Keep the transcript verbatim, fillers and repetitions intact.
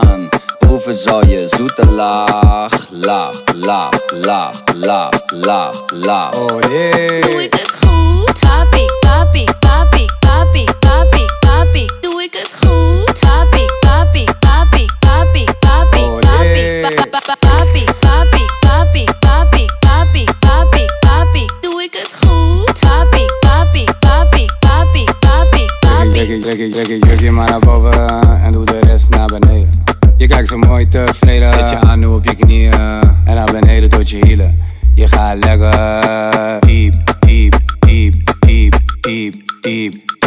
Proeven zal je zoete laag, laag, laag, laag, laag, laag, laag. Oh nee. Doe ik het goed? Papi, papi, papi, papi, papi, papi. Doe ik het goed? Papi, papi, papi, papi, papi, Oh papi, nee. papi, papi, papi, papi, papi, papi, papi. Doe ik het goed? Papi, papi, papi, papi, papi, papi. Trek ik, trek ik, trek ik jurkje maar naar boven en doe de rest naar beneden. Je kijkt zo mooi tevreden, zet je aan nu op je knieën en naar beneden tot je hielen. Je gaat lekker diep, diep, diep, diep, diep, diep,